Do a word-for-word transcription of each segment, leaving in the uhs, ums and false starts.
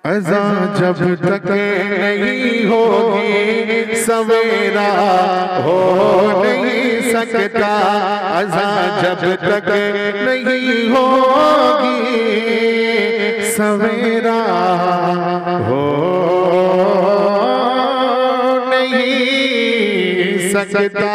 अज़ा जब तक नहीं होगी सवेरा हो नहीं सकता, अज़ा जब तक नहीं होगी सवेरा हो नहीं सकता।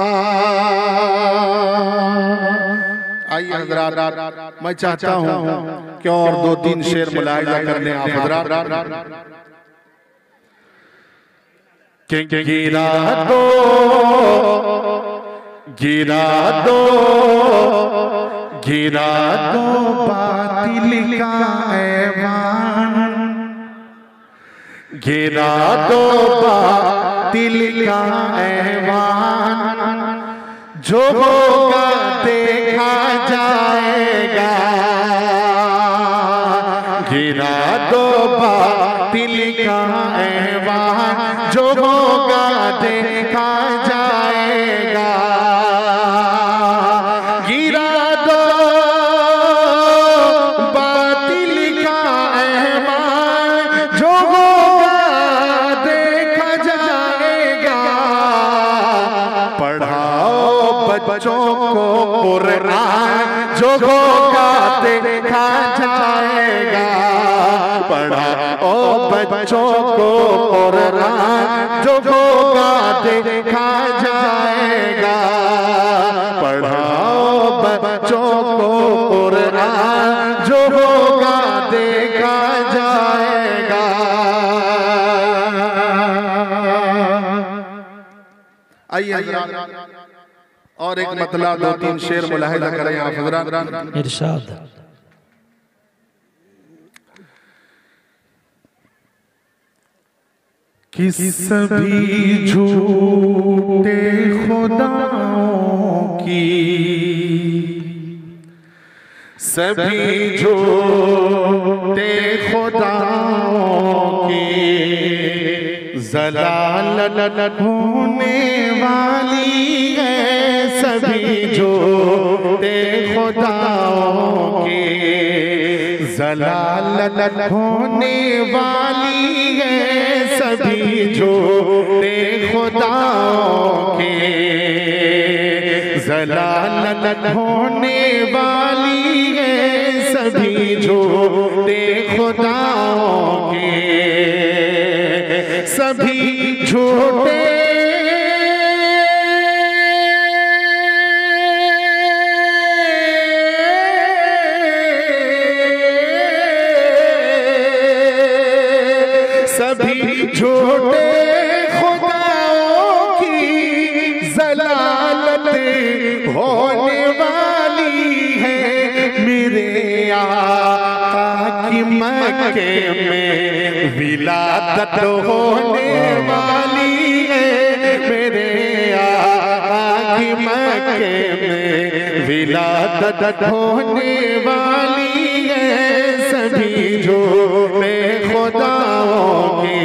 आइए हज़रात, मैं चाहता हूँ कि और दो तीन शेर मुलाहिज़ा करने आप हज़रात। कि गिरा दो गिरा दो गिरा दो बातिल का ऐवान, गिरा दो बातिल का ऐवान, जो होगा देखा जाएगा। गिरा दो बातिल का ऐवान, जो होगा देखा जाएगा। गिरा दो बातिल का ऐवान, जो होगा देखा जाएगा। पढ़ाओ बच्चों को कुरान, जो होगा देखा जाएगा। पढ़ाओ बच्चों को कुरान, जो होगा देखा जाएगा। पढ़ाओ बच्चों को कुरान, जो होगा देखा जाएगा। आइए और एक मतलब दो तीन शेर मुलाहिज़ा करें आप हज़रात। इरशाद। कि सभी झूठे खुदाओं की, सभी झूठे खुदाओं की ज़लालत होने वाली है। सभी झूठे खुदाओं की ज़लालत होने वाली है। सभी झूठे खुदाओं के ज़लालत होने वाली है। सभी झूठे खुदाओं के, सभी झूठे सभी झूठे खुदाओं की ज़लालत होने वाली है। मेरे आका की मक्के में विलादत होने वाली है। मेरे आका की मक्के में विलादत होने वाली है। सभी झूठे खुदाओं के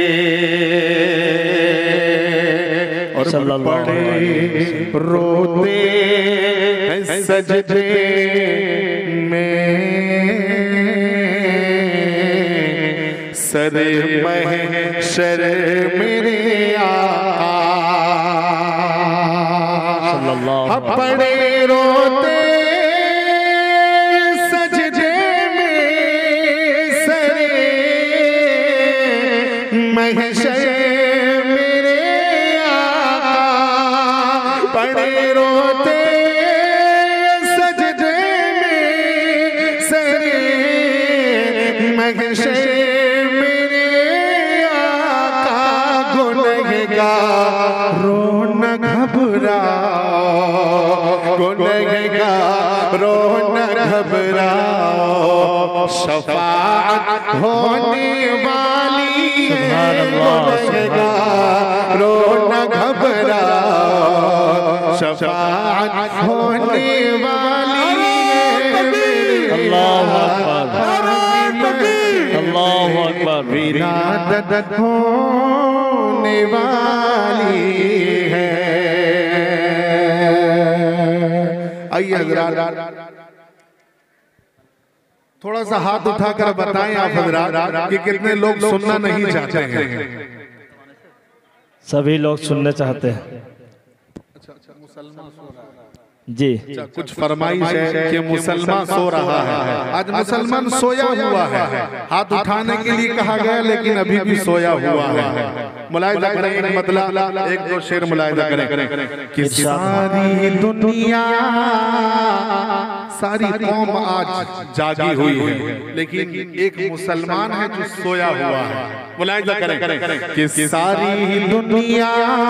और बड़े रोते हैं सजदे में, सरे महशर मेरे आका। सल्लल्लाहु बड़े रोते महशर मेरे आका। बड़े रोते सजदे में सरे महशर मेरे आका। गुनहगार रो न घबराओ, गुनहगार रो न घबराओ, शफाअत होने वाली है। गुनहगार रो न घबराओ, शफाअत होने वाली है। अल्लाहु अकबर, अल्लाहु अकबर। विलादत होने वाली है। आइए हज़रात, थोड़ा सा हाथ उठाकर बताएं आप हजरात कि कितने लोग सुनना नहीं चाहते हैं। सभी लोग सुनना चाहते हैं। जी कुछ फरमाइश है कि मुसलमान सो रहा है। आज मुसलमान सोया हुआ है। हाथ उठाने के लिए कहा गया लेकिन अभी भी सोया हुआ है। मुलाहिजा करें, एक मतलब एक दो शेर मुलाहिजा करें कि सारी दुनिया सारी कौम आज जागी हुई है लेकिन एक मुसलमान है जो सोया हुआ है। मुलाहिजा करें कि सारी दुनिया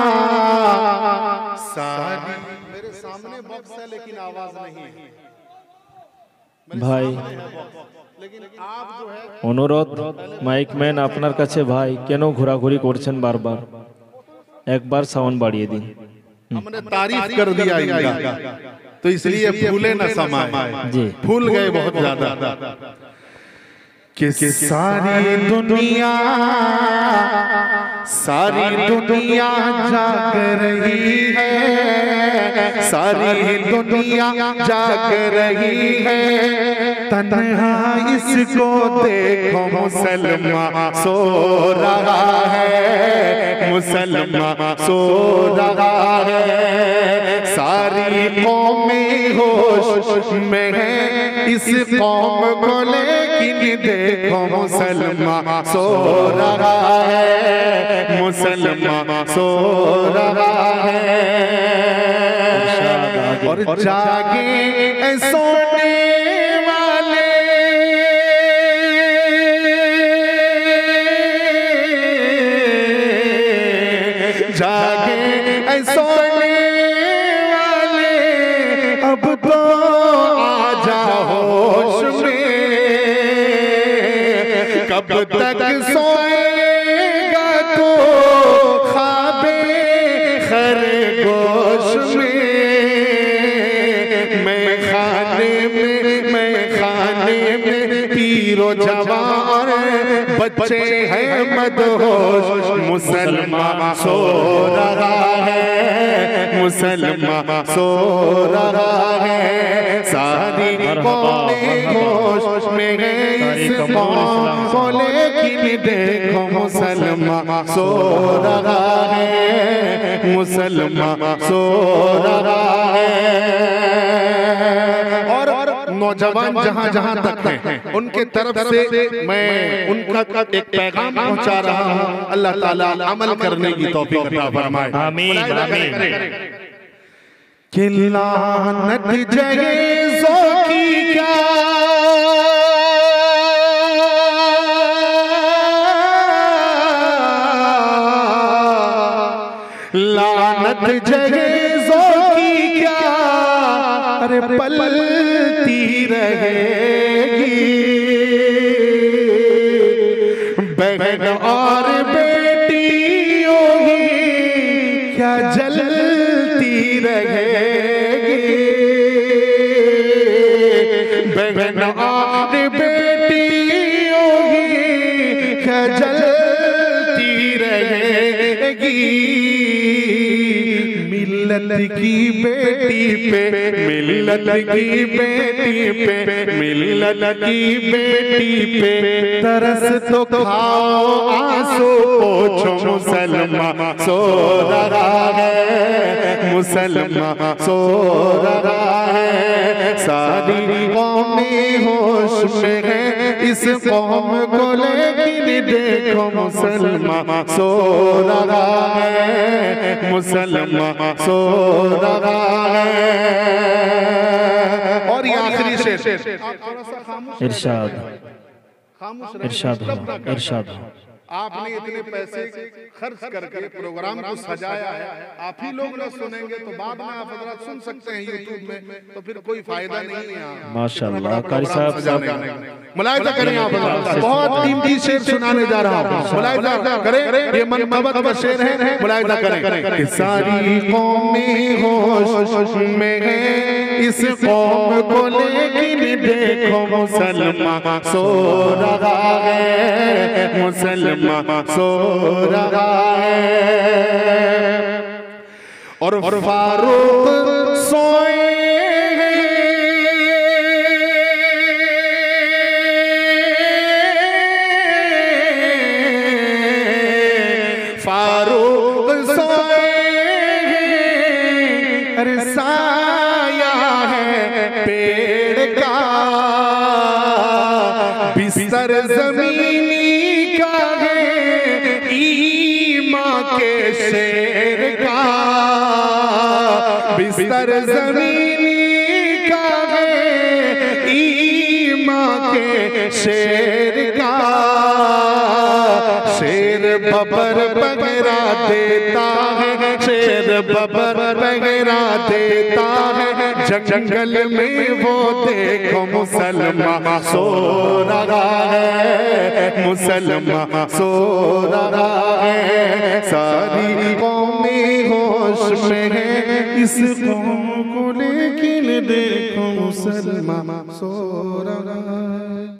सारी सामने बॉक्स है लेकिन आवाज नहीं है भाई। लेकिन आप जो है অনুরোধ মাইক ম্যান আপনার কাছে ভাই কেন ঘোরাঘুরি করছেন বারবার, একবার সাউন্ড বাড়িয়ে দিন। हमने तारीफ कर दिया इनका तो इसलिए फूले न समाए जी, फूल गए बहुत ज्यादा कि सारी दुनिया सारी दुनिया जाग रही है, सारी दुनिया जाग रही है, तन्हा इसको देखो मुसलमान सो रहा है, मुसलमान सो रहा है। सारी कौमें होश में है इस कौम को लेकिन देखो मुसलमान सो रहा है, मुसलमान सो रहा है। और जागे सोने वाले जागे सोने वाले अब तो आ जाओ होश में, कब तक सोएगा तो ख्वाबे खरगोश में। मैं खाने में मैं खाने में पीरो जवान बच्चे हैं मदहोश, मुसलमान सो रहा है, मुसलमान सो रहा है। सारी कौमें होश में है इस कौम को लेकिन देखो मुसलमान सो रहा है, मुसलमान सो रहा है। और नौजवान जहां जहां तक हैं उनके तरफ से मैं उनका एक पैगाम पहुंचा रहा हूं। अल्लाह ताला अमल करने की तौफीक अता फरमाए। आमीन आमीन। कि लानत जगेज़ों की क्या लानत जगेज़ों की क्या अरे पलती रहेगी, बहन और बेटियों की क्या जलती रहेगी, बहन और बेटियों की क्या जलती रहेगी। मिल्लत की बेटी पे मिल्लत की बेटी पे मिल्लत की बेटी पे तरस तो खाओ आंसू पोछो, मुसलमान सो रहा है, मुसलमान सो रहा है। सारी कौमें होश में है इस कौम को लेकिन देखो मुसलमान सो रहा है, मुसलमान सो रहा है। और ये आखिरी शेर इरशाद इरशाद हो इरशाद हो। आपने इतने पैसे खर्च करके प्रोग्राम को सजाया है, आप ही लोग ना सुनेंगे तो बाद में आप हजरात सुन सकते हैं यूट्यूब में, तो फिर कोई फायदा नहीं है। माशाअल्लाह कारी साहब मुलाहिजा करें आप हजरात, बहुत कीमती शेर सुनाने जा रहा हूं। मुलाहिजा करें, ये मनकबत का शेर है, मुलाहिजा करें कि सारी कौमें होश में है इस कौम को लेकिन देखो मुसलमान सो रहा है, मुसलमान सो रहा है। और फारूक सोए हैं बिस्तर जमीनी का है ईमान के शेर का, बिस्तर जमीनी का है ईमान के शेर का। शेर बबर बगैरा देता है, शेर बबर बगैरा देता है, जंगल में वो देखो मुसलमान सो रहा है, मुसलमान सो रहा है। सारी कौमें होश में है इस कौम को, लेकिन देखो मुसलमान सो रहा है।